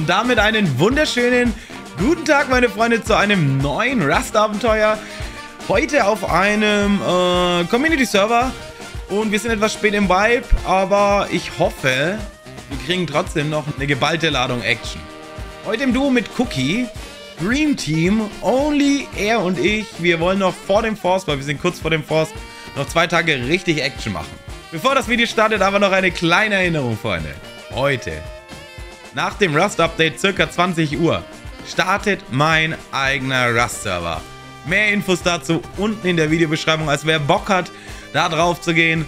damit einen wunderschönen guten Tag, meine Freunde, zu einem neuen Rust-Abenteuer. Heute auf einem Community-Server. Und wir sind etwas spät im Vibe, aber ich hoffe, wir kriegen trotzdem noch eine geballte Ladung Action. Heute im Duo mit Cookie, Dream Team, Only er und ich. Wir wollen noch vor dem Force, weil wir sind kurz vor dem Force, noch 2 Tage richtig Action machen. Bevor das Video startet, aber noch eine kleine Erinnerung, Freunde. Heute, nach dem Rust-Update, circa 20 Uhr, startet mein eigener Rust-Server. Mehr Infos dazu unten in der Videobeschreibung. Also wer Bock hat, da drauf zu gehen,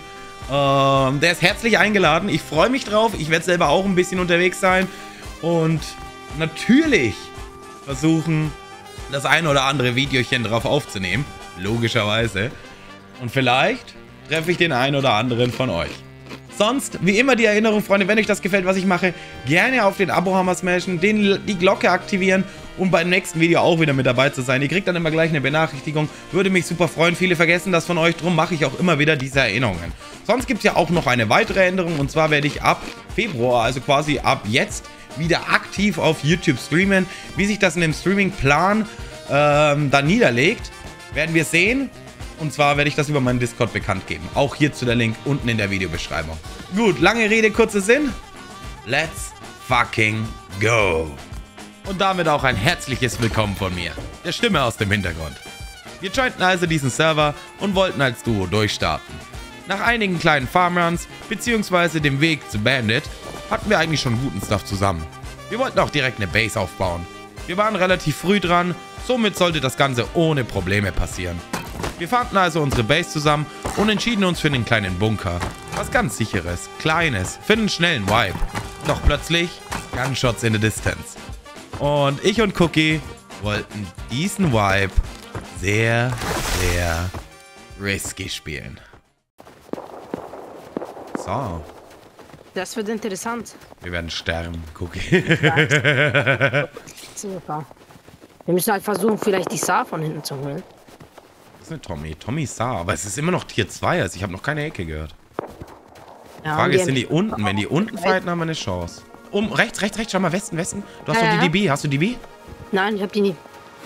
der ist herzlich eingeladen. Ich freue mich drauf. Ich werde selber auch ein bisschen unterwegs sein. Und natürlich versuchen, das ein oder andere Videochen drauf aufzunehmen. Logischerweise. Und vielleicht treffe ich den einen oder anderen von euch. Sonst, wie immer, die Erinnerung, Freunde, wenn euch das gefällt, was ich mache, gerne auf den Abo-Hammer smashen, die Glocke aktivieren, um beim nächsten Video auch wieder mit dabei zu sein. Ihr kriegt dann immer gleich eine Benachrichtigung. Würde mich super freuen. Viele vergessen das von euch, drum mache ich auch immer wieder diese Erinnerungen. Sonst gibt es ja auch noch eine weitere Änderung, und zwar werde ich ab Februar, also quasi ab jetzt, wieder aktiv auf YouTube streamen. Wie sich das in dem Streaming-Plan dann niederlegt, werden wir sehen. Und zwar werde ich das über meinen Discord bekannt geben. Auch hierzu der Link unten in der Videobeschreibung. Gut, lange Rede, kurzer Sinn. Let's fucking go. Und damit auch ein herzliches Willkommen von mir, der Stimme aus dem Hintergrund. Wir jointen also diesen Server und wollten als Duo durchstarten. Nach einigen kleinen Farmruns bzw. dem Weg zu Bandit hatten wir eigentlich schon guten Stuff zusammen. Wir wollten auch direkt eine Base aufbauen. Wir waren relativ früh dran, somit sollte das Ganze ohne Probleme passieren. Wir fanden also unsere Base zusammen und entschieden uns für einen kleinen Bunker. Was ganz sicheres, kleines, für einen schnellen Vibe. Doch plötzlich Gunshots in the distance. Und ich und Cookie wollten diesen Vibe sehr, sehr risky spielen. So. Das wird interessant. Wir werden sterben, Cookie. Super. Wir müssen halt versuchen, vielleicht die Saar von hinten zu holen. Das ist eine Tommy. Tommy Saar. Aber es ist immer noch Tier 2. Also ich habe noch keine Ecke gehört. Die Ja, Frage ist, sind die unten? Wenn die unten fighten, haben wir eine Chance. Rechts. Schau mal, Westen. Du hast doch die DB. Hast du DB? Nein, ich hab die nie.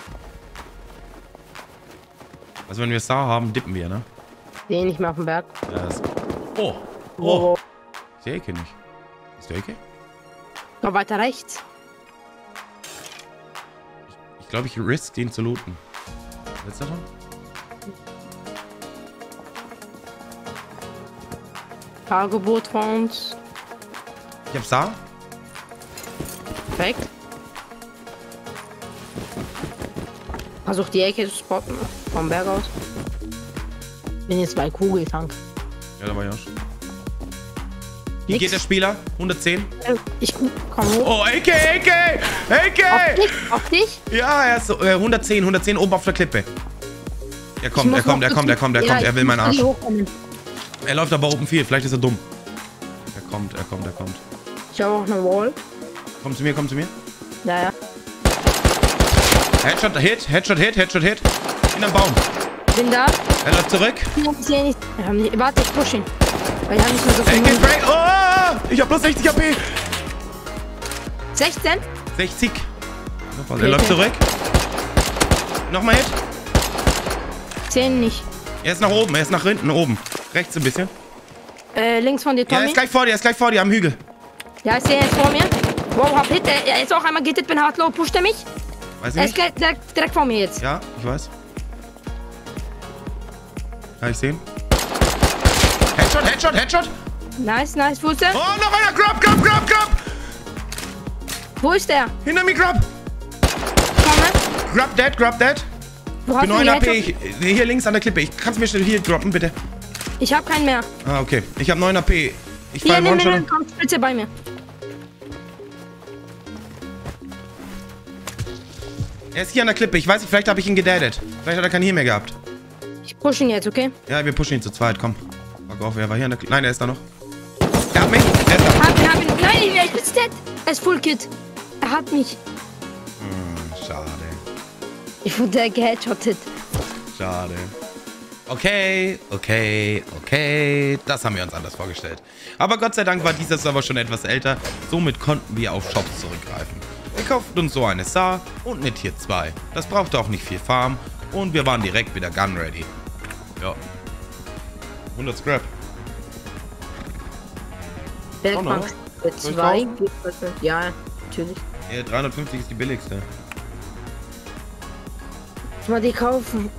Also wenn wir Saar haben, dippen wir, ne? Nee, nicht mehr auf dem Berg. Ja, das... Oh. Ist die Ecke nicht. Ist die Ecke? Noch weiter rechts. Ich glaube, ich risk den zu looten. Willst du davon? Cargoboot vor uns. Ich hab Saar. Perfekt. Versuch die Ecke zu spotten. Vom Berg aus. Bin jetzt bei Kugeltank. Ja, da war ich auch schon. Hier geht der Spieler. 110. Ich komm hoch. Oh, AK! Auf dich? Ja, er ist so, 110 oben auf der Klippe. Er kommt. Er will meinen Arsch. Er läuft aber Open Field. Vielleicht ist er dumm. Er kommt. Ich habe auch eine Wall. Komm zu mir. Ja. Headshot Hit. In einem Baum. Bin da. Er läuft zurück. Ich sehe nicht. Warte, ich push ihn. Weil ich habe nicht mehr so viel. Oh! Ich hab bloß 60 AP. 16? 60. Er läuft zurück. Nochmal Hit. 10 nicht. Er ist nach oben. Er ist nach hinten oben. Rechts ein bisschen. Links von dir, Tommy. Ja, er ist gleich vor dir am Hügel. Ja, ich sehe ihn jetzt vor mir. Wow, hab Hit. Er ist auch einmal gehittet, bin hart low. Pusht er mich? Weiß ich Er nicht. ist direkt vor mir jetzt. Ja, ich weiß. Ja, ich sehe ihn. Headshot. Nice. Wo ist der? Oh, noch einer. Grab. Wo ist der? Hinter mir, Grab. Komme. Grab dead. Wo Für hast du 9 die AP. Headshot? Hier links an der Klippe. Kannst du mir schnell hier droppen, bitte? Ich hab keinen mehr. Ah, okay. Ich habe 9 AP. Ich Hier, fall nimm, One-Shot. komm, Spitze bei mir. Er ist hier an der Klippe. Ich weiß nicht, vielleicht habe ich ihn gedaddet. Vielleicht hat er keinen hier mehr gehabt. Ich push ihn jetzt, okay? Ja, wir pushen ihn zu zweit. Komm. Fuck auf, er war hier an der Klippe. Nein, er ist da noch. Er hat mich. Er ist da. Hab ihn. Nein, ich bin dead. Er ist Full Kit. Er hat mich. Schade. Ich wurde geheadshottet. Schade. Okay. Das haben wir uns anders vorgestellt. Aber Gott sei Dank war dieser Server schon etwas älter. Somit konnten wir auf Shops zurückgreifen. kauften uns so eine SAR und eine Tier 2. Das brauchte auch nicht viel Farm und wir waren direkt wieder gun ready. Ja. 100 Scrap. Werkbank 2. Ja, natürlich. Ja, 350 ist die billigste. Muss mal die kaufen.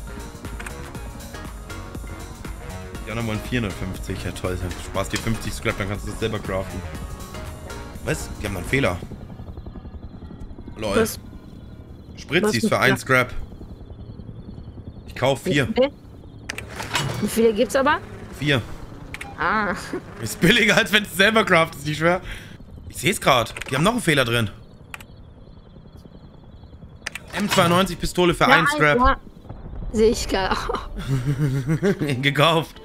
Die anderen wollen 450. Ja toll, Spaß dir 50 Scrap, dann kannst du das selber craften. Was? Die haben einen Fehler. Lol. Was? Spritzis für 1 Scrap. Ich kauf 4. Wie viele gibt's aber? 4. Ah. Ist billiger, als wenn du es selber craftest, nicht schwer. Ich sehe es gerade. Die haben noch einen Fehler drin. M92 Pistole für 1 Scrap. Ja. Sehe ich gerade. Gekauft.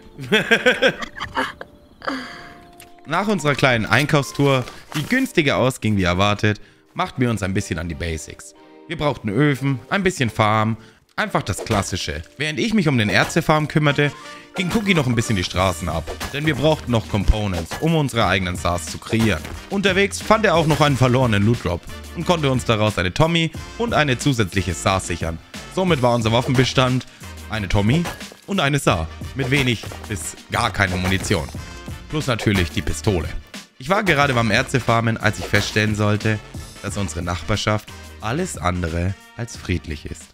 Nach unserer kleinen Einkaufstour, die günstiger ausging wie erwartet, machten wir uns ein bisschen an die Basics. Wir brauchten Öfen, ein bisschen Farm, einfach das Klassische. Während ich mich um den Ärztefarm kümmerte, ging Cookie noch ein bisschen die Straßen ab. Denn wir brauchten noch Components, um unsere eigenen SARs zu kreieren. Unterwegs fand er auch noch einen verlorenen Loot Drop und konnte uns daraus eine Tommy und eine zusätzliche SAR sichern. Somit war unser Waffenbestand eine Tommy und eine SAR mit wenig bis gar keine Munition. Plus natürlich die Pistole. Ich war gerade beim Ärztefarmen, als ich feststellen sollte, dass unsere Nachbarschaft alles andere als friedlich ist.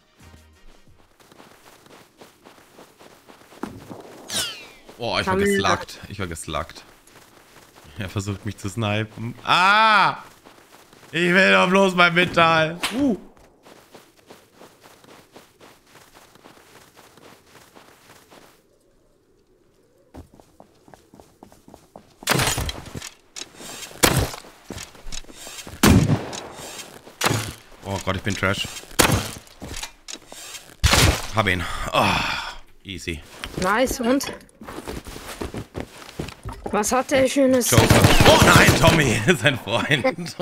Oh, ich war geslackt. Er versucht mich zu snipen. Ah! Ich will doch bloß mein Metall. Oh Gott, ich bin Trash. Hab ihn. Oh, easy. Nice, und? Was hat der Schönes? Joker. Oh nein, Tommy, sein Freund.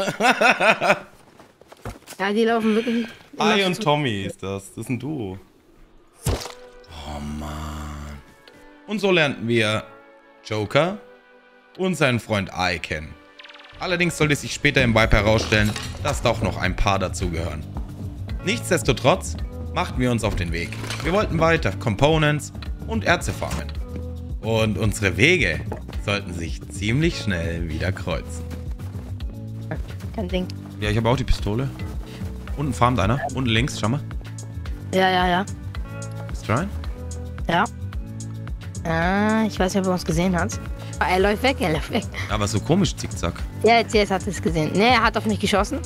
Ja, die laufen wirklich. I und Tommy ist das. Das ist ein Duo. Oh Mann. Und so lernten wir Joker und seinen Freund I kennen. Allerdings sollte sich später im Vibe herausstellen, dass doch noch ein paar dazugehören. Nichtsdestotrotz machten wir uns auf den Weg. Wir wollten weiter Components und Erze farmen. Und unsere Wege sollten sich ziemlich schnell wieder kreuzen. Kein Ding. Ja, ich habe auch die Pistole. Unten farmt einer. Unten links, schau mal. Ja. Bist du rein? Ja. Ich weiß nicht, ob er uns gesehen hat. Er läuft weg. Aber so komisch, zickzack. Ja, jetzt hat er es gesehen. Ne, er hat auf mich geschossen.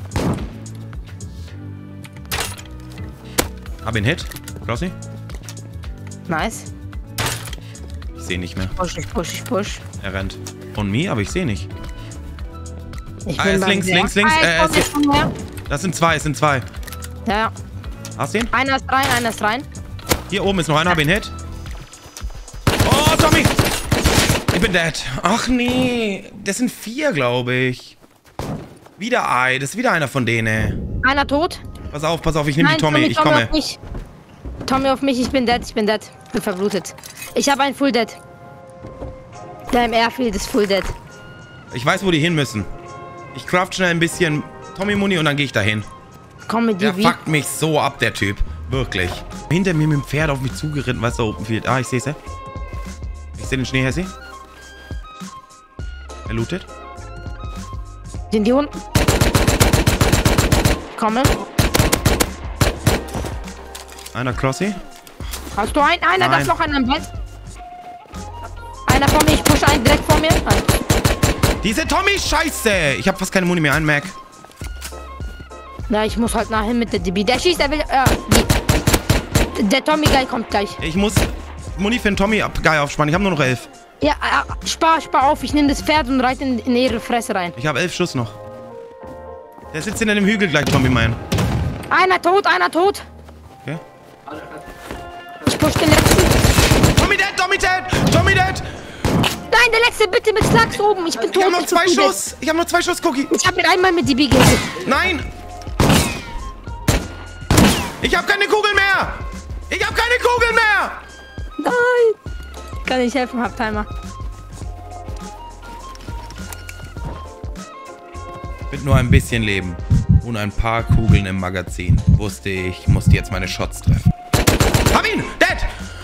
Hab ihn Hit. Crossy. Nice. Ich sehe nicht mehr. Ich push. Er rennt. Von mir, aber ich sehe nicht. Er ist links. Das sind zwei. Ja. Hast du ihn? Einer ist rein. Hier oben ist noch einer, hab ihn Hit. Oh, Tommy! Ich bin dead. Ach nee. Das sind 4, glaube ich. Wieder Ei. Das ist wieder einer von denen. Einer tot. Pass auf, ich nehme die Tommy. Ich komme. Tommy auf mich, ich bin dead. Bin verblutet. Ich habe einen Full Dead. Der im Airfield ist Full Dead. Ich weiß, wo die hin müssen. Ich craft schnell ein bisschen Tommy-Muni und dann gehe ich dahin. Komm mit dir. Der fuckt mich so ab, der Typ. Wirklich. Hinter mir mit dem Pferd auf mich zugeritten, weißt du, Open Field. Ah, ich sehe es. Ich sehe den Schnee, Hessi. Er lootet. Sind die unten? Komme. Einer Crossy. Hast du einen? Da Nein. ist noch einer im Bett. Einer vor mir, ich pushe einen direkt vor mir. Diese Tommy, scheiße! Ich habe fast keine Muni mehr, ein Mac. Ja, ich muss halt nachher mit der DB. Der schießt, der will. Der Tommy Guy kommt gleich. Ich muss Muni für den Tommy Guy aufspannen. Ich habe nur noch 11. Ja, spar auf. Ich nehme das Pferd und reite in ihre Fresse rein. Ich habe 11 Schuss noch. Der sitzt hinter dem Hügel gleich, Tommy, mein. Einer tot. Okay. Ich push den letzten. Tommy dead! Nein, der letzte bitte mit Slugs oben. Ich bin tot. Ich habe noch 2 Schuss. Ich habe noch 2 Schuss, Cookie. Ich habe mir einmal mit DB gehittet. Nein! Ich habe keine Kugel mehr! Nein! Kann ich helfen, hab Timer. Bin Mit nur ein bisschen Leben und ein paar Kugeln im Magazin wusste ich musste jetzt meine Shots treffen. Hab ihn! Dead!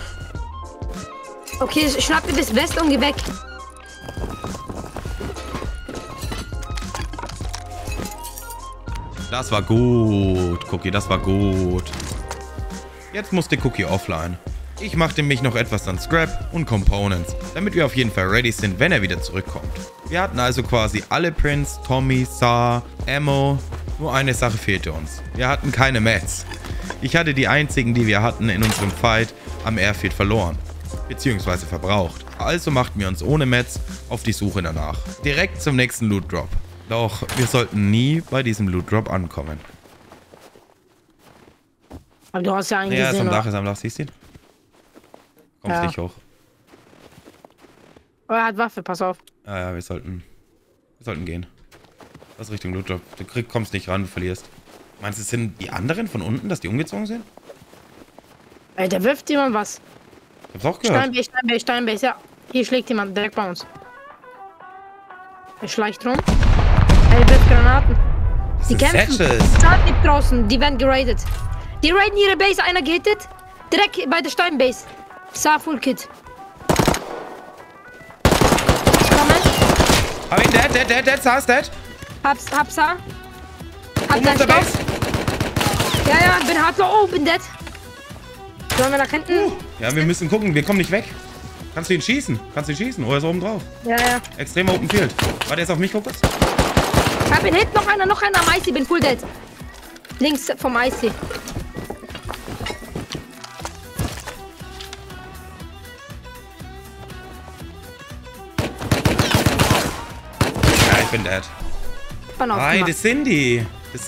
Okay, schnapp dir das West und geh weg. Das war gut, Cookie, das war gut. Jetzt musste Cookie offline. Ich machte mich noch etwas an Scrap und Components, damit wir auf jeden Fall ready sind, wenn er wieder zurückkommt. Wir hatten also quasi alle Prints, Tommy, Saar, Ammo. Nur eine Sache fehlte uns. Wir hatten keine Mats. Ich hatte die einzigen, die wir hatten in unserem Fight am Airfield verloren. Beziehungsweise verbraucht. Also machten wir uns ohne Mats auf die Suche danach. Direkt zum nächsten Loot Drop. Doch wir sollten nie bei diesem Loot Drop ankommen. Aber du hast ja einen Ja, gesehen, ist am Dach, siehst du ihn? Kommst Ja. nicht hoch. Aber er hat Waffe, pass auf. Ja, wir sollten gehen. Das ist Richtung Loot Drop. Du kommst nicht ran, du verlierst. Meinst du, es sind die anderen von unten, dass die umgezogen sind? Ey, da wirft jemand was. Ich hab's auch gehört. Steinbase, ja. Hier schlägt jemand direkt bei uns. Er schleicht rum. Er wirft Granaten. Die kämpfen. Stadt liegt draußen, die werden geradet. Die raiden ihre Base, einer gehittet. Direkt bei der Steinbase. Saar Full Kit. Ich komme. Hab ihn, dead, Saar ist dead. Hab Saar. Hab Auf dein der Stoff. Base. Ja, bin hart low. Oh, bin dead. Sollen wir nach hinten? Ja, wir müssen gucken, wir kommen nicht weg. Kannst du ihn schießen? Oder ist er oben drauf? Ja. Extremer Open Field. War der jetzt auf mich fokussiert? Hab ihn hit, noch einer am Icy, bin full dead. Links vom Icy. Ja, ich bin dead. Nein, das sind die.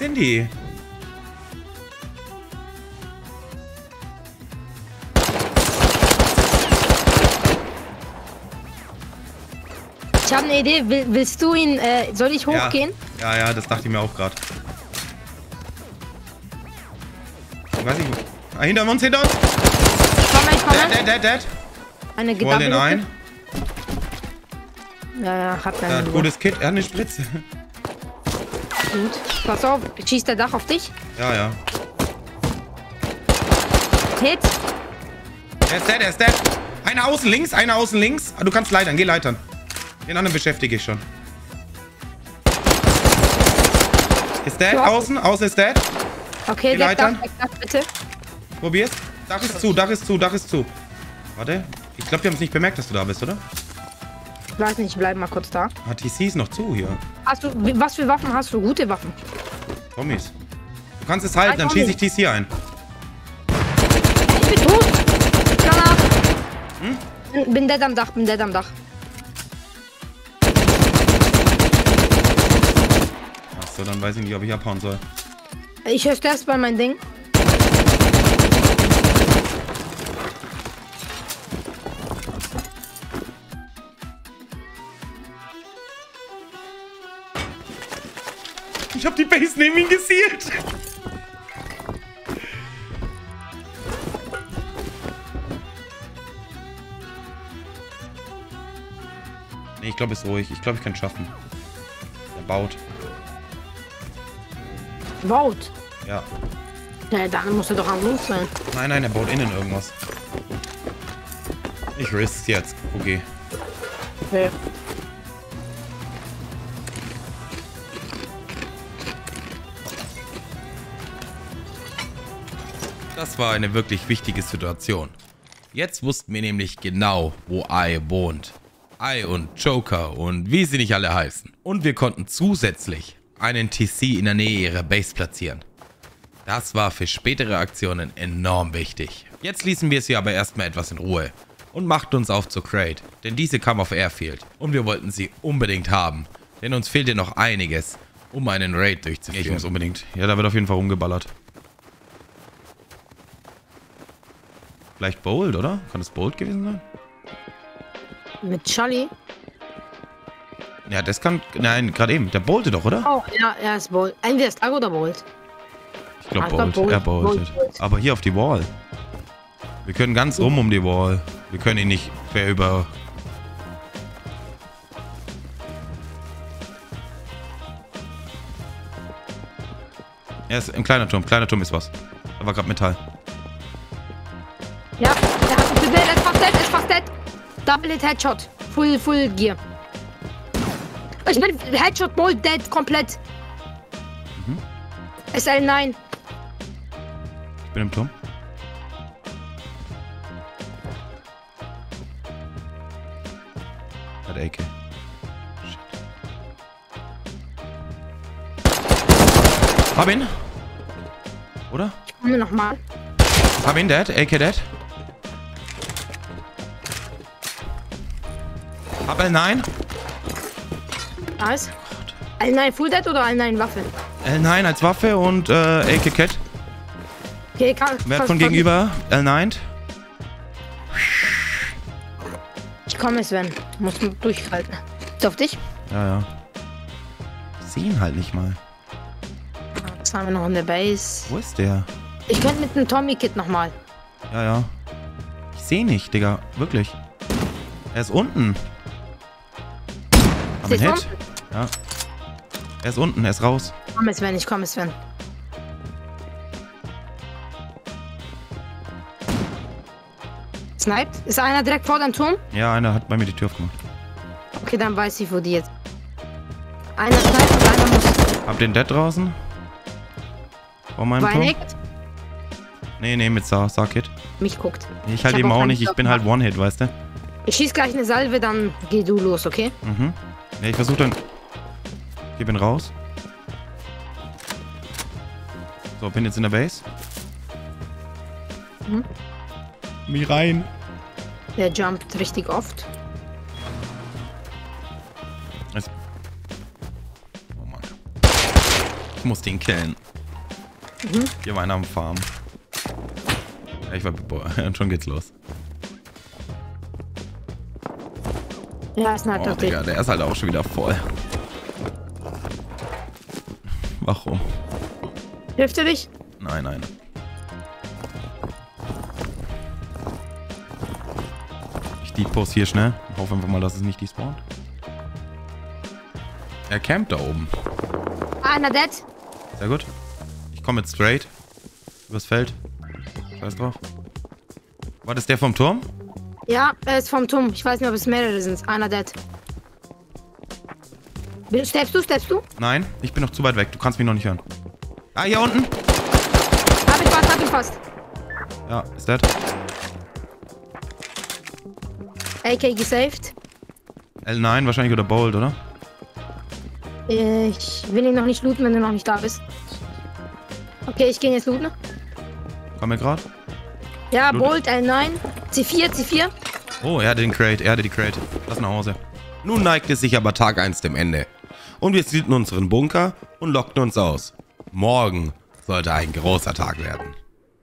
Ich habe eine Idee. Willst du ihn, soll ich hochgehen? Ja, das dachte ich mir auch gerade. Ich weiß nicht, hinter uns. Ich komme. Dead. Eine Ich hol den ein. Ja, hat Ja, einen. gutes Kit, er hat eine Spritze. Gut. Pass auf, schießt der Dach auf dich. Ja. Hit. Er ist dead. Einer außen links. Ah, du kannst leitern, geh leitern. Den anderen beschäftige ich schon. Ist dead, außen ist dead. Okay, der Dach, bitte. Probier's. Dach ist zu. Warte, ich glaube, wir haben es nicht bemerkt, dass du da bist, oder? Ich weiß nicht, ich bleib mal kurz da. TC ist noch zu hier. Hast du, was für Waffen hast du? Gute Waffen. Tommys. Du kannst es halten, dann schieße ich TC ein. Ich bin tot. Bin dead am Dach, Achso, dann weiß ich nicht, ob ich abhauen soll. Ich höre erst bei mein Ding. Ich hab die Base neben ihn gezielt. Nee, ich glaube, es ist ruhig. Ich glaube, ich kann es schaffen. Er baut. Baut? Ja. Ja, dann muss er doch am Move sein. Nein, er baut innen irgendwas. Ich risk's jetzt. Okay. Okay. Das war eine wirklich wichtige Situation. Jetzt wussten wir nämlich genau, wo Ai wohnt. Ai und Joker und wie sie nicht alle heißen. Und wir konnten zusätzlich einen TC in der Nähe ihrer Base platzieren. Das war für spätere Aktionen enorm wichtig. Jetzt ließen wir sie aber erstmal etwas in Ruhe und machten uns auf zur Crate, denn diese kam auf Airfield und wir wollten sie unbedingt haben, denn uns fehlte noch einiges, um einen Raid durchzuführen. Ich muss unbedingt. Ja, da wird auf jeden Fall rumgeballert. Vielleicht Bolt, oder? Kann es Bolt gewesen sein? Mit Charlie? Ja, das kann... Nein, gerade eben. Der boltet doch, oder? Oh, ja, er ist Bolt. Entweder ist Agro oder Bolt. Ich glaube Bolt. Er boltet. Aber hier auf die Wall. Wir können ganz rum um die Wall. Wir können ihn nicht quer über... Er ist im kleiner Turm. Kleiner Turm ist was. Da war gerade Metall. Ja, der hat einen Dead, er ist fast dead. Double Hit Headshot. Full Gear. Ich bin Headshot, Bolt, dead, komplett. SL9. Ich bin im Turm. Hat AK. Shit. Hab ihn. Oder? Ich komme nochmal. Hab ihn, dead. AK dead. Hab L9. Nice. L9 Full Dead oder L9 Waffe? L9 als Waffe und AK Cat. Okay, Wer von gegenüber? L9. Ich komme, Sven. Muss man durchhalten. Ist auf dich? Ja. Ich sehe ihn halt nicht mal. Was haben wir noch in der Base? Wo ist der? Ich könnte mit dem Tommy-Kit nochmal. Ja. Ich sehe nicht, Digga. Wirklich. Er ist unten. Haben wir einen Hit? Ja. Er ist unten, er ist raus. Ich komme, Sven. Sniped? Ist einer direkt vor dem Turm? Ja, einer hat bei mir die Tür aufgemacht. Okay, dann weiß ich, wo die jetzt. Einer sniped und einer muss. Hab den Dead draußen. Vor meinem Turm. Weinigt? Nee, mit Sarkit. Mich guckt. Ich halt eben auch nicht, ich bin halt One-Hit, weißt du? Ich schieß gleich eine Salve, dann geh du los, okay? Mhm. Ja, ich versuch dann. Ich bin raus. So, bin jetzt in der Base. Mich rein. Der jumpt richtig oft. Oh Mann. Ich muss den killen. Hier war einer am Farm. Ja, ich war... Boah, und schon geht's los. Ja, ist halt Oh, Digga, der ist halt auch schon wieder voll. Warum? Hilft er dich? Nein. Ich depost hier schnell. Ich hoffe einfach mal, dass es nicht despawnt. Er campt da oben. Einer dead. Sehr gut. Ich komme jetzt straight. Übers Feld. Scheiß drauf. War das der vom Turm? Ja, er ist vom Turm. Ich weiß nicht, ob es mehrere sind. Einer dead. Steppst du? Nein, ich bin noch zu weit weg. Du kannst mich noch nicht hören. Ah, hier unten. Hab ihn fast. Ja, ist dead. AK gesaved. L9 wahrscheinlich oder Bolt, oder? Ich will ihn noch nicht looten, wenn du noch nicht da bist. Okay, ich gehe jetzt looten. Komm mir gerade. Ja, Loot. Bolt, L9. C4. Oh, er hatte den Crate, die Crate. Lass nach Hause. Nun neigt es sich aber Tag 1 dem Ende. Und wir zielten unseren Bunker und lockten uns aus. Morgen sollte ein großer Tag werden.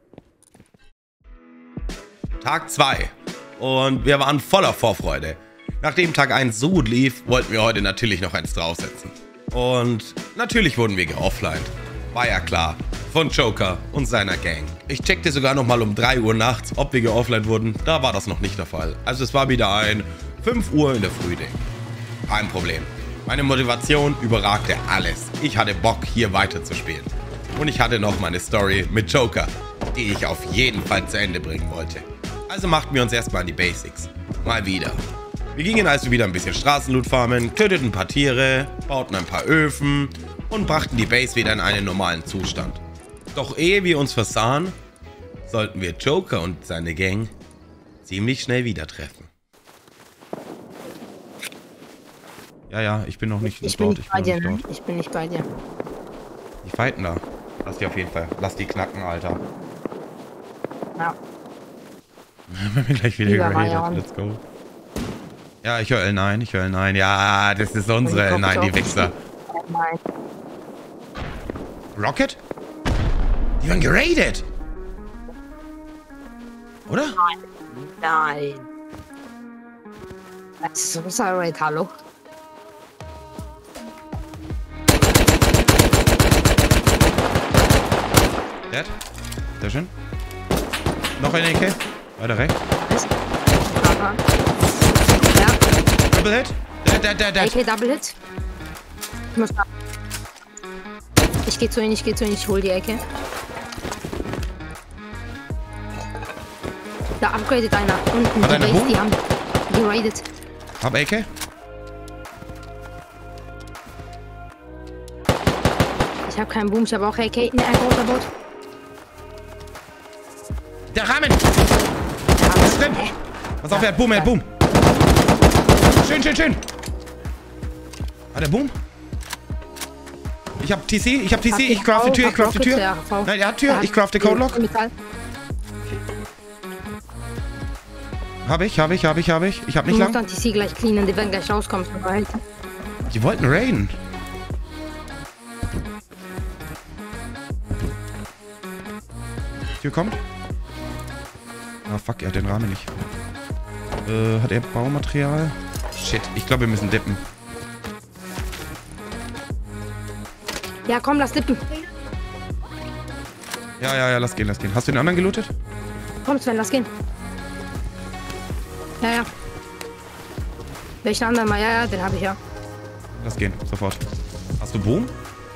Tag 2. Und wir waren voller Vorfreude. Nachdem Tag 1 so gut lief, wollten wir heute natürlich noch eins draufsetzen. Und natürlich wurden wir geofflined. War ja klar. Von Joker und seiner Gang. Ich checkte sogar noch mal um 3 Uhr nachts, ob wir geofflined wurden. Da war das noch nicht der Fall. Also es war wieder ein 5 Uhr in der Früh-Ding. Kein Problem. Meine Motivation überragte alles. Ich hatte Bock, hier weiterzuspielen. Und ich hatte noch meine Story mit Joker, die ich auf jeden Fall zu Ende bringen wollte. Also machten wir uns erstmal an die Basics. Mal wieder. Wir gingen also wieder ein bisschen Straßenloot farmen, töteten ein paar Tiere, bauten ein paar Öfen und brachten die Base wieder in einen normalen Zustand. Doch ehe wir uns versahen, sollten wir Joker und seine Gang ziemlich schnell wieder treffen. Ja, ich bin noch nicht dort. Ich bin nicht bei dir. Die fighten da. Lass die auf jeden Fall. Lass die knacken, Alter. Ja. Wenn wir gleich wieder geradet. Let's go. Ja, ich höre L9. Ja, das ist unsere L9, die Wichser. Rocket? Die waren geradet. Oder? Nein. Das ist unser Raid, hallo? Dead. Sehr schön. Noch eine Ecke. Weiter rechts. Ja. Double Hit. Dead. AK Double Hit. Ich muss da. Ich geh zu ihnen, ich hol die Ecke. Da upgradet einer. Unten Hat die einer Base, Boom? die haben geradet. Hab AK? Ich hab keinen Boom, ich hab auch AK. Ne, ein großer Boot. Der Rahmen! Was ist drin? Pass auf, er hat Boom, er hat Boom. Schön, schön, schön. Hat er Boom? Ich hab TC, ich crafte Tür, ich crafte Tür. Nein, er hat Tür, ich crafte Code Lock. Hab ich. Ich hab nicht Du lang. musst dann TC gleich cleanen, die werden gleich rauskommen. Die wollten raiden. Tür kommt. Ah, fuck, er hat den Rahmen nicht. Hat er Baumaterial? Shit, ich glaube, wir müssen dippen. Ja, komm, lass dippen. Ja, lass gehen. Hast du den anderen gelootet? Komm, Sven, lass gehen. Ja. Welchen anderen mal? Ja, den habe ich ja. Lass gehen, sofort. Hast du Boom?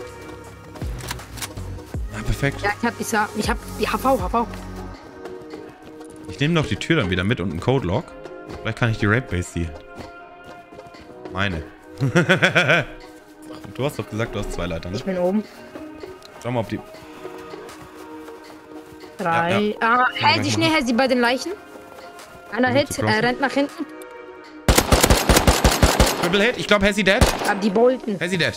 Ja, perfekt. Ja, ich hab die HV. Ich nehme noch die Tür dann wieder mit und einen Code Lock. Vielleicht kann ich die Raid Base ziehen. Meine. Du hast doch gesagt, du hast 2 Leiter, ne? Ich bin oben. Schau mal, ob die... 3. Ah, hält sie bei den Leichen. Einer Hit, er rennt nach hinten. Triple Hit, ich glaube, Hezzy dead. Hab die Bolten. Hezzy dead.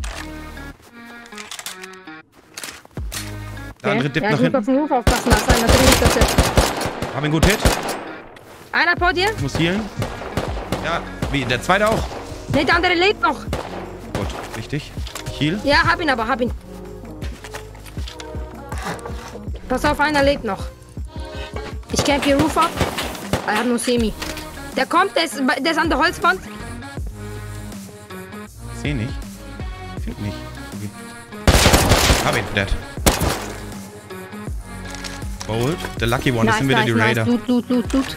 Der andere dippt nach Ich muss auf hinten. den Roof aufpassen, das ist einer drin, nicht das jetzt. Hab ihn gut Hit. Einer vor dir? Ich muss healen. Ja, wie, der zweite auch. Ne, der andere lebt noch. Gut, wichtig. Ich heal. Ja, hab ihn. Pass auf, einer lebt noch. Ich camp hier Roof ab. Er hat nur Semi. Der kommt, der ist an der Holzwand. Seh nicht. Find nicht. Okay. Hab ihn, dead. Bold. Der Lucky One, das sind wieder die Raider. Loot.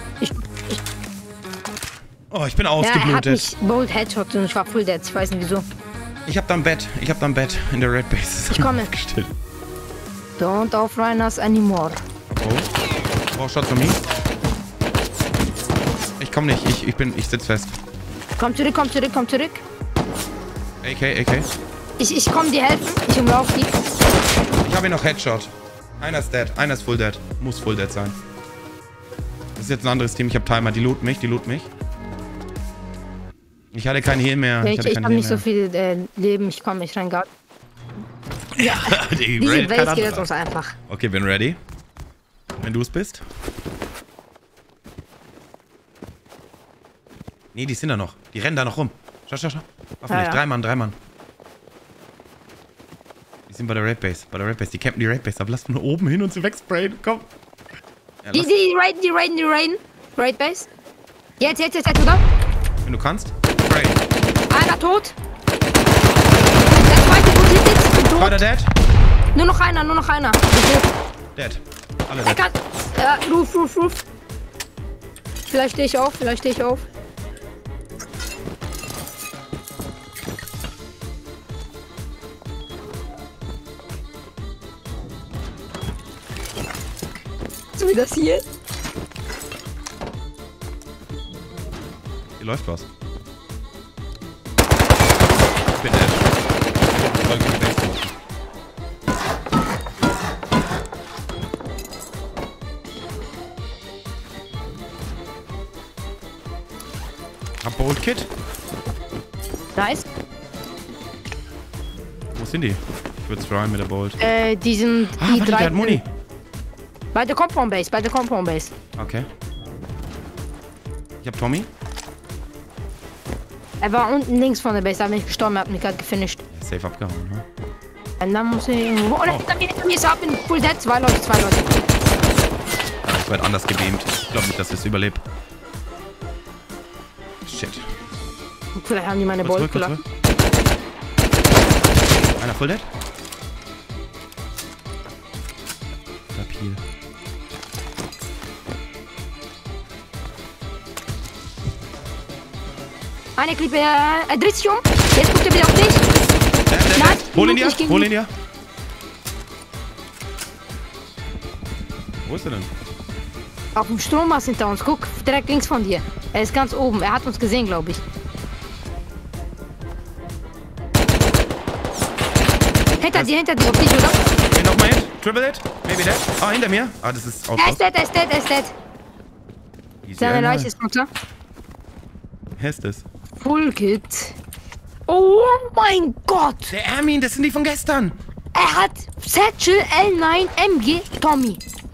Oh, ich bin Ja, er hat ausgeblutet. mich Bold Headshot und ich war full dead. Ich weiß nicht wieso. Ich hab da ein Bett in der Red Base. Ich komme. Gestellt. Don't offline us anymore. Oh, Shot von mir. Ich komm nicht, ich sitz fest. Komm zurück. AK. Ich komm dir helfen. Ich umlauf die. Ich habe ihn noch Headshot. Einer ist dead, einer ist full dead. Muss full dead sein. Das ist jetzt ein anderes Team. Ich habe Timer, die loot mich. Ich hatte keinen Heal mehr. Ich hab nicht so viel Leben. Ich komme nicht rein. Ja, diese Base geht jetzt uns einfach. Okay, bin ready. Wenn du es bist. Nee, die sind da noch. Die rennen da noch rum. Schau. Waffen nicht. 3 Mann. Die sind bei der Raid Base. Die campen die Raid Base. Aber lass von oben hin und sie wegsprayen. Komm. Ja, Die raiden. Raid Base. Jetzt, oder? wenn du kannst. Spray. Einer tot. Der zweite gut jetzt. Tot. War der dead? Nur noch einer. Dead. Alle Er dead. kann. Roof. Vielleicht stehe ich auf. So wie das hier. Hier läuft was. Ich bin dead. Soll die Base machen. Hab Bolt Kit. Nice. Wo sind die? Ich würde try mit der Bolt. Die sind die Warte, der drei. hat Muni. Bei der Compound Base. Okay. Ich hab Tommy. Er war unten links von der Base, da bin ich gestorben, er hat mich gerade gefinisht. Safe abgehauen, ne? Und dann muss ich irgendwo. Oh, hinter mir ist er ab in Full Dead. Zwei Leute. Ja, ich werd anders gebeamt. Ich glaube nicht, dass ich es überlebe. Shit. Vielleicht haben die meine Kurz Bolt zurück. Einer Full Dead? Hier. Eine Klippe, er dreht sich um. Jetzt guckt er wieder auf dich. Hol ihn dir, hol ihn dir. Wo ist er denn? Auf dem Strommast hinter uns. Guck, direkt links von dir. Er ist ganz oben. Er hat uns gesehen, glaube ich. Hinter dir, auf dich, oder? Okay, nochmal hin. Triple Hit. Maybe dead. Ah, hinter mir. Ah, das ist auch. Er ist dead. Seine Leiche ist runter. Wer ist das? Full Kit. Oh mein Gott. Der Armin, das sind die von gestern. Er hat Satchel L9 MG Tommy.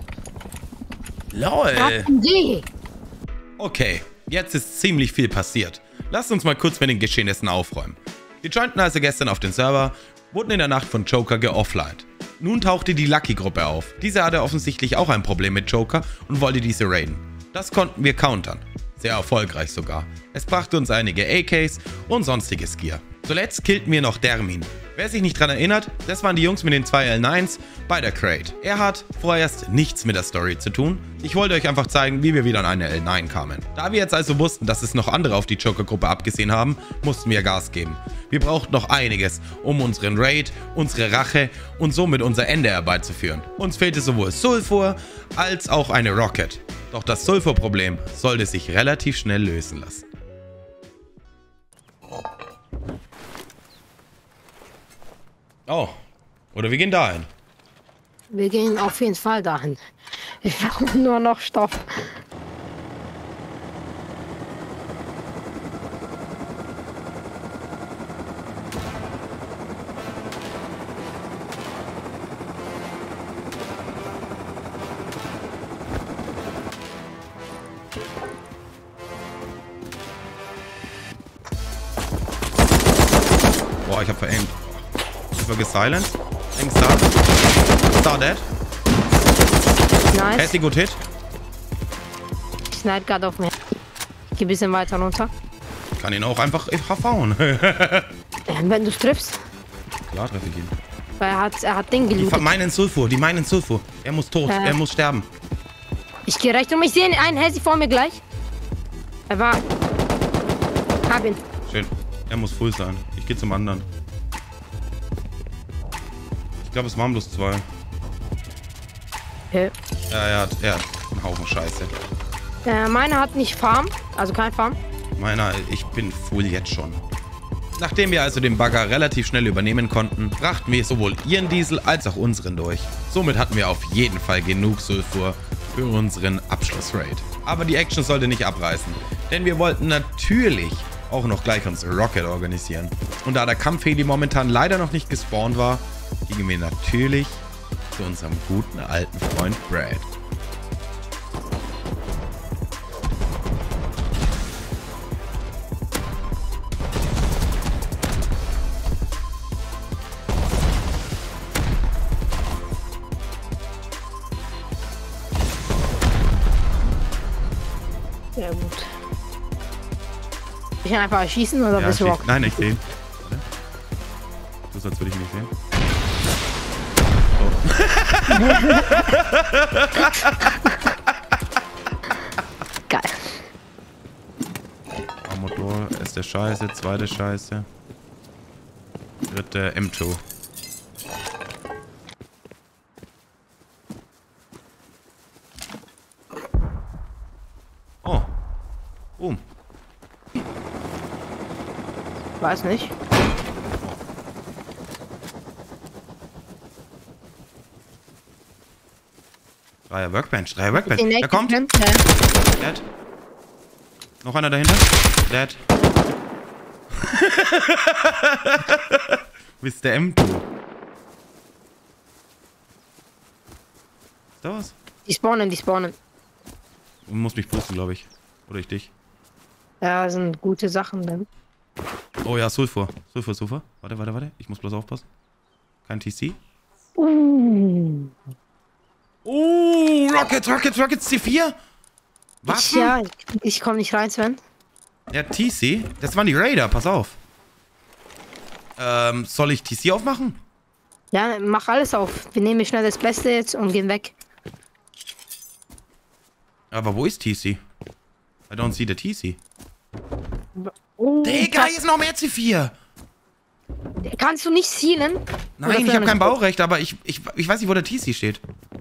Lol. MG. Okay, jetzt ist ziemlich viel passiert. Lasst uns mal kurz mit den Geschehnissen aufräumen. Wir jointen also gestern auf den Server, wurden in der Nacht von Joker geofflined. Nun tauchte die Lucky-Gruppe auf. Diese hatte offensichtlich auch ein Problem mit Joker und wollte diese raiden. Das konnten wir countern. Sehr erfolgreich sogar. Es brachte uns einige AKs und sonstiges Gear. Zuletzt killten wir noch Dermin. Wer sich nicht dran erinnert, das waren die Jungs mit den 2 L9s bei der Crate. Er hat vorerst nichts mit der Story zu tun. Ich wollte euch einfach zeigen, wie wir wieder an eine L9 kamen. Da wir jetzt also wussten, dass es noch andere auf die Joker-Gruppe abgesehen haben, mussten wir Gas geben. Wir brauchten noch einiges, um unseren Raid, unsere Rache und somit unser Ende herbeizuführen. Uns fehlte sowohl Sulfur als auch eine Rocket. Doch das Sulfur-Problem sollte sich relativ schnell lösen lassen. Oh, oder wir gehen dahin. Wir gehen auf jeden Fall dahin. Ich brauche nur noch Stoff. Boah, ich hab veraimt. Ich war gesilenced. Links da. Star dead. Nice. Hässlich gut hit. Ich schneide gerade auf mich. Ich geh ein bisschen weiter runter. Kann ihn auch einfach hauen. Wenn du triffst. Klar treffe ich ihn. Weil er hat Ding gelootet. Die meinen Sulfur, Er muss tot, er muss sterben. Ich gehe rechts um. Ich sehe einen Hesi vor mir gleich. Er war... Hab ihn. Schön. Er muss full sein. Ich gehe zum anderen. Ich glaube, es waren bloß 2. Okay. Ja, er hat einen Haufen Scheiße. Meiner hat nicht Farm, also kein Farm. Meiner, ich bin full jetzt schon. Nachdem wir also den Bagger relativ schnell übernehmen konnten, brachten wir sowohl ihren Diesel als auch unseren durch. Somit hatten wir auf jeden Fall genug Sulfur für unseren Abschlussraid. Aber die Action sollte nicht abreißen, denn wir wollten natürlich auch noch gleich unsere Rocket organisieren. Und da der Kampfheli momentan leider noch nicht gespawnt war, gingen wir natürlich zu unserem guten alten Freund Brad. Sehr gut. Ich kann einfach erschießen oder Ja, bist du rock? Nein, ich sehe ihn. Du sollst würde ich ihn nicht sehen. Geil. Motor, erste Scheiße, zweite Scheiße. Dritte M2. Oh. Boom. Weiß nicht. Dreier Workbench. Da kommt. Dead. Noch einer dahinter. Dead. Wo ist der M2? Ist da was? Die spawnen. Du musst mich boosten, glaube ich. Oder ich dich. Ja, sind gute Sachen dann. Oh ja, Sulfur. Sulfur. Warte. Ich muss bloß aufpassen. Kein TC. Rockets C4? Was? Ja, ich komme nicht rein, Sven. Ja, TC? Das waren die Raider, pass auf. Soll ich TC aufmachen? Ja, mach alles auf. Wir nehmen schnell das Beste jetzt und gehen weg. Aber wo ist TC? I don't see the TC. Oh, Digga, hier ist noch mehr C4. Kannst du nicht zielen? Nein, ich habe kein Baurecht, aber ich weiß nicht, wo der TC steht.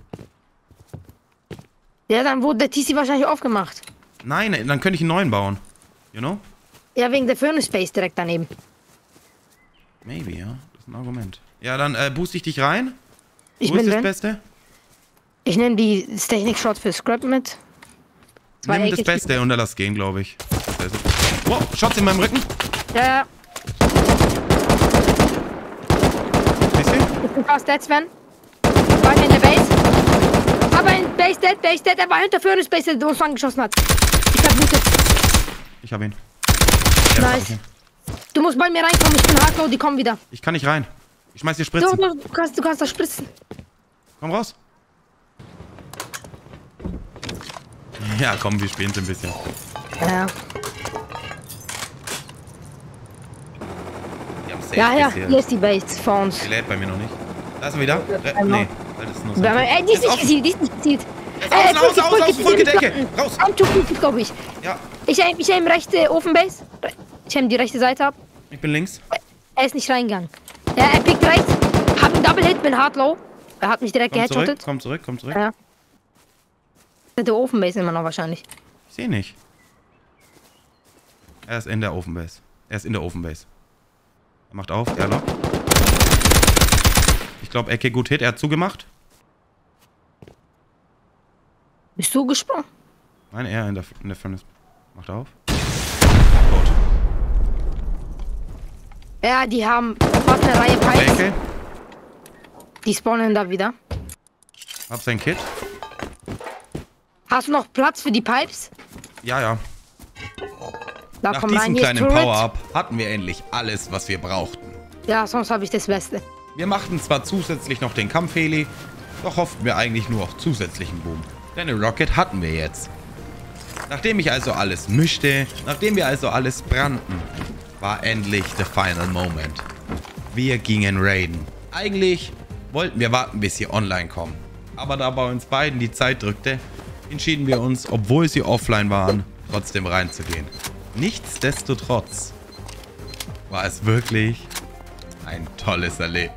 Ja, dann wurde der TC wahrscheinlich aufgemacht. Nein, dann könnte ich einen neuen bauen. You know? Ja, wegen der Furnace Base direkt daneben. Maybe, ja. Das ist ein Argument. Ja, dann booste ich dich rein. Wo ist das Beste? Ich nehme die Technik-Shot für Scrap mit. Nimm das Beste und dann lass gehen, glaube ich. Wow, Shots in meinem Rücken. Ja. Siehst du? Ich bin fast dead, Sven. War mir in der Base. Aber in Base dead. Er war hinter Furnace Base, der uns angeschossen hat. Ich hab blutet. Ich hab ihn. Nice. Du musst bei mir reinkommen, ich bin hardlow, die kommen wieder. Ich kann nicht rein. Ich schmeiß dir Spritzen. Du kannst da spritzen. Komm raus. Ja, komm, wir spielen es ein bisschen. Ja. Ja, hier ist die Base vor uns. Die lädt bei mir noch nicht. Da ist er wieder. Nee, das ist nur so. Die ist nicht gezielt, Raus, voll Decke. Raus. Glaube ich. Ja. Ich aim rechte Ofenbase. Ich aim die rechte Seite ab. Ich bin links. Er ist nicht reingegangen. Ja, er pickt rechts. Hab einen Double Hit, bin hardlow. Er hat mich direkt geheadshottet. Komm zurück. Ja. Der Ofenbase immer noch wahrscheinlich. Ich sehe nicht. Er ist in der Ofenbase. Er macht auf, er lockt. Ich glaube, Ecke gut Hit, er hat zugemacht. Bist du gesprungen? Nein, er in der Furnace. Macht auf. Tot. Ja, die haben fast eine Reihe Pipes. Ecke. Die spawnen da wieder. Hab sein Kit. Hast du noch Platz für die Pipes? Ja. Da Nach diesem kleinen Power-Up hatten wir endlich alles, was wir brauchten. Ja, sonst habe ich das Beste. Wir machten zwar zusätzlich noch den Kampfheli, doch hofften wir eigentlich nur auf zusätzlichen Boom. Denn eine Rocket hatten wir jetzt. Nachdem ich also alles mischte, nachdem wir also alles brannten, war endlich the final moment. Wir gingen raiden. Eigentlich wollten wir warten, bis sie online kommen. Aber da bei uns beiden die Zeit drückte, entschieden wir uns, obwohl sie offline waren, trotzdem reinzugehen. Nichtsdestotrotz war es wirklich ein tolles Erlebnis.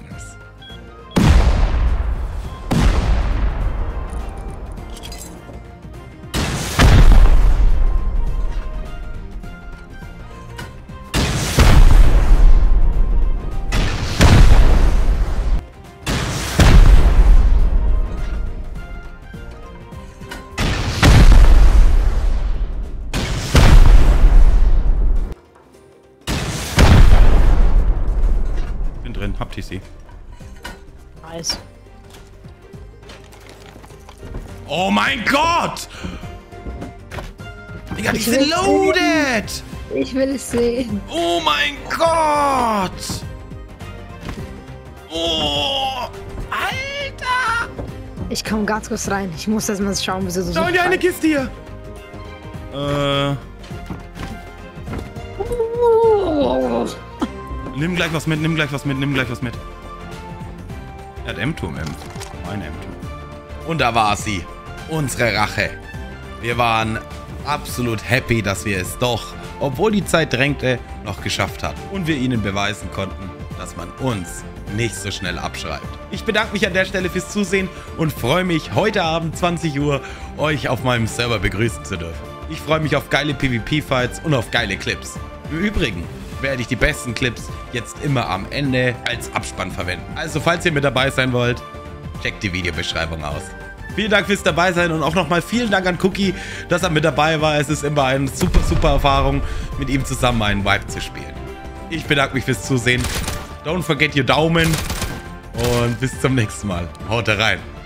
Hab TC. Nice. Oh mein Gott! Digga, die sind loaded! Ich will es sehen. Oh mein Gott! Oh! Alter! Ich komm ganz kurz rein. Ich muss erst mal schauen, wie sie so. Schau in die eine Kiste hier! Nimm gleich was mit. Er hat M2 im M. Mein M2. Und da war sie. Unsere Rache. Wir waren absolut happy, dass wir es doch, obwohl die Zeit drängte, noch geschafft hatten. Und wir ihnen beweisen konnten, dass man uns nicht so schnell abschreibt. Ich bedanke mich an der Stelle fürs Zusehen und freue mich, heute Abend 20 Uhr euch auf meinem Server begrüßen zu dürfen. Ich freue mich auf geile PvP-Fights und auf geile Clips. Im Übrigen werde ich die besten Clips jetzt immer am Ende als Abspann verwenden. Also falls ihr mit dabei sein wollt, checkt die Videobeschreibung aus. Vielen Dank fürs dabei sein und auch nochmal vielen Dank an Cookie, dass er mit dabei war. Es ist immer eine super Erfahrung, mit ihm zusammen einen Vibe zu spielen. Ich bedanke mich fürs Zusehen. Don't forget your Daumen und bis zum nächsten Mal. Haut rein.